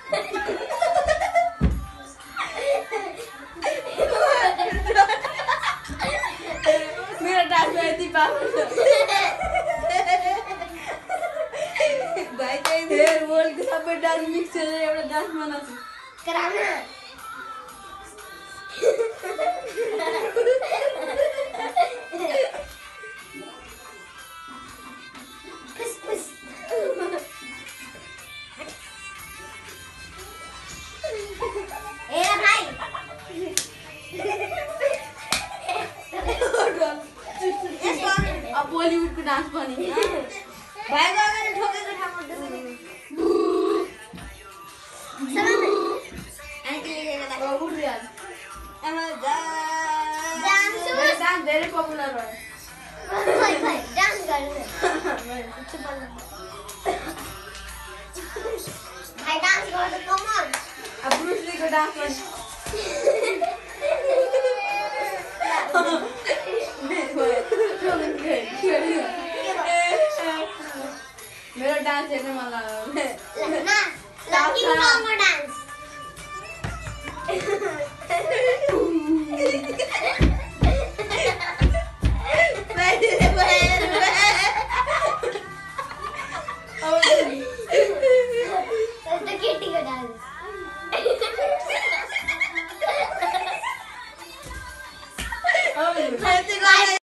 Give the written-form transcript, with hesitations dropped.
मेरा डांस में यति पावर भाइ चाहिँ हेयर वर्ल्डको सबै डान्स मिक्स गरेर एउटा डान्स बनाउँछु कराना बॉलीवुड को डांस बनी भाई को अगर ठोकेको ठाउँमा डुब्ने सबै आन्टी लेखेको त उठ यार एमा डान्स डान्स धेरै पपुलर भयो भाइ भाइ डान्स गर्ने भाइ डान्स गर्दा कम अन अब ब्रुस ली को डांस बनी मेरो डान्स हेर्न मन लाग्यो ना लकी कम डान्स केटीको डान्स